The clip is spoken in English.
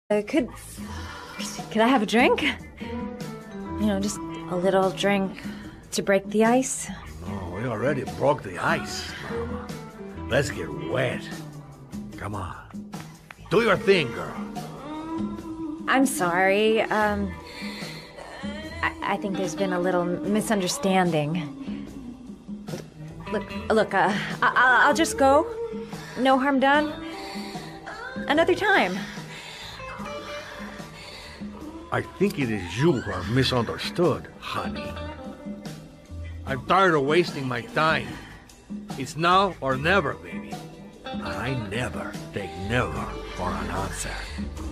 Could I have a drink? You know, just a little drink to break the ice. Oh, we already broke the ice, Mama. Let's get wet. Come on. Do your thing, girl. I'm sorry. I think there's been a little misunderstanding. Look, I'll just go. No harm done. Another time. I think it is you who are misunderstood, honey. I'm tired of wasting my time. It's now or never, baby. And I never take never for an answer.